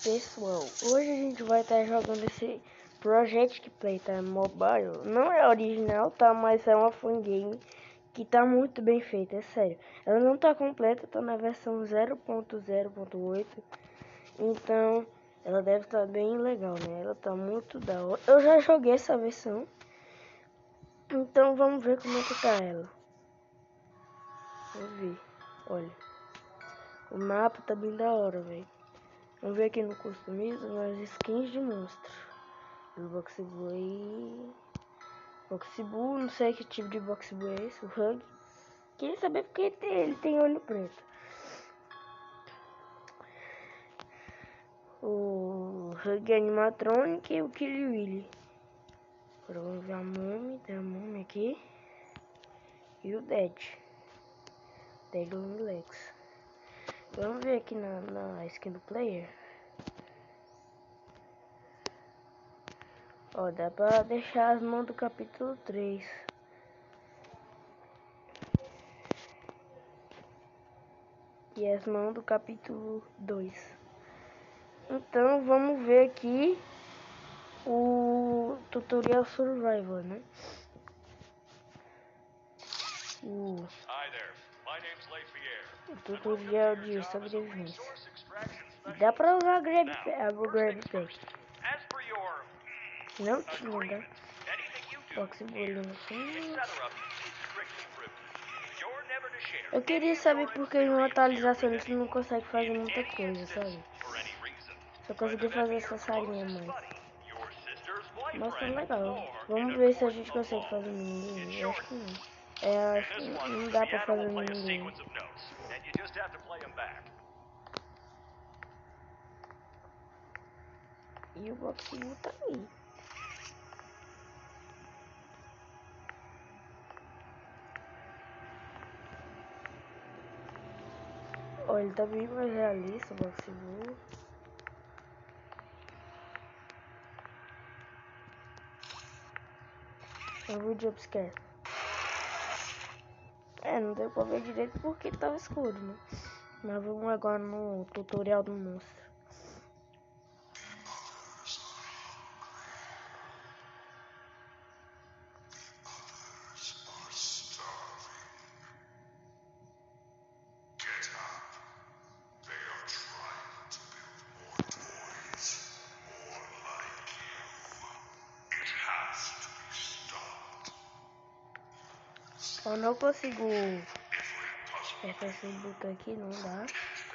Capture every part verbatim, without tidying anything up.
Pessoal, hoje a gente vai estar jogando esse Project Playtime Mobile. Não é original, tá? Mas é uma fangame que tá muito bem feita, é sério. Ela não tá completa, tá na versão zero ponto zero ponto oito. Então, ela deve estar bem legal, né? Ela tá muito da hora. Eu já joguei essa versão. Então, vamos ver como é que tá ela. Vamos ver. Olha. O mapa tá bem da hora, velho. Vamos ver aqui no customizo nas skins de monstro. O Boxbull. Boxbull, não sei que tipo de Boxbull é esse. O Hug. Queria saber porque ele tem, ele tem olho preto. O Hug Animatronic e o Killy Willy. Agora vamos ver a Mummy. Tem a Mummy aqui. E o Dead. Dead Long Legs. Vamos ver aqui na, na skin do player. Ó, dá pra deixar as mãos do capítulo três. E as mãos do capítulo dois. Então vamos ver aqui o tutorial survival, né? O, o tutorial de sobrevivência. Dá pra usar a grab, a grab pack. Não tinha, né? Box bolinho assim. Eu queria saber porque em uma atualização a gente não consegue fazer muita coisa, sabe? Só consegui fazer essa salinha mais. Mas tá legal. Vamos ver se a gente consegue fazer ninguém. Eu acho que não. É, acho que não dá pra fazer ninguém. E o boxinho tá aí. Ó, ele tá bem mais realista, o boxinho. Eu vou de jumpscare. É, não deu pra ver direito porque tava escuro, né? Mas vamos agora no tutorial do monstro. Eu não consigo apertar esse botão aqui, não dá.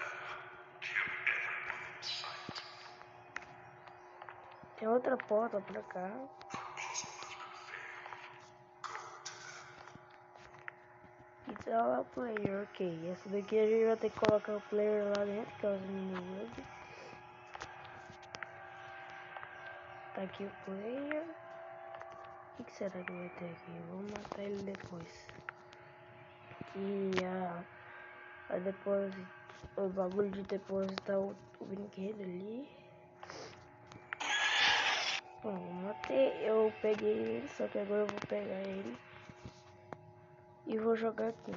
Tem outra porta pra cá. It's all a player, ok. Essa daqui a gente vai ter que colocar o player lá dentro, que é os mini. Tá aqui o player. O que, que será que vai ter aqui? Vou matar ele depois. E a, a depósito, o bagulho de depositar o, o brinquedo ali. Bom, eu matei, eu peguei ele, só que agora eu vou pegar ele e vou jogar aqui.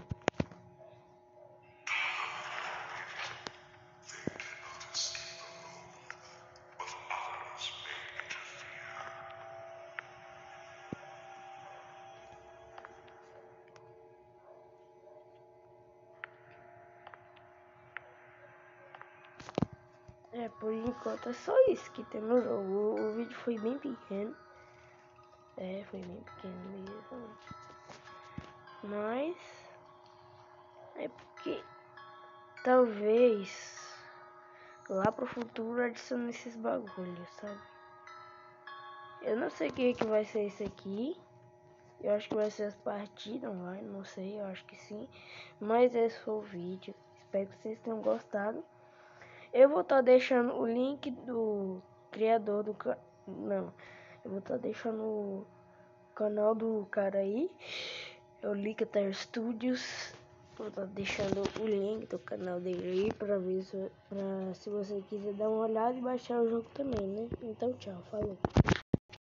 É, por enquanto é só isso que tem no jogo. O, o vídeo foi bem pequeno. É, foi bem pequeno mesmo. Mas é porque talvez lá pro futuro adicione esses bagulhos, sabe? Eu não sei o que, que vai ser esse aqui. Eu acho que vai ser as partidas online, não sei, eu acho que sim. Mas esse foi o vídeo. Espero que vocês tenham gostado. Eu vou estar tá deixando o link do criador do canal. Não, eu vou estar tá deixando o canal do cara aí. É o Licketer Studios. Vou estar tá deixando o link do canal dele aí pra ver se, pra, se você quiser dar uma olhada e baixar o jogo também, né? Então tchau, falou.